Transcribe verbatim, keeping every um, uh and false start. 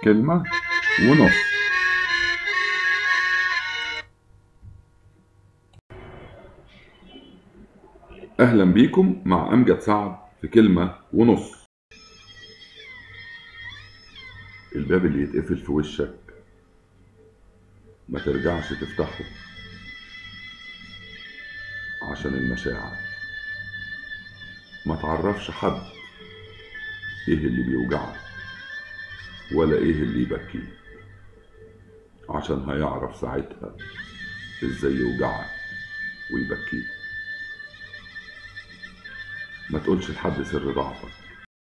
كلمة ونص. أهلا بيكم مع أمجد سعد في كلمة ونص. الباب اللي يتقفل في وشك ما ترجعش تفتحه عشان المشاعر. ما تعرفش حد ايه اللي بيوجعك ولا ايه اللي يبكيك، عشان هيعرف ساعتها ازاي يوجعك ويبكيك. ما تقولش لحد سر ضعفك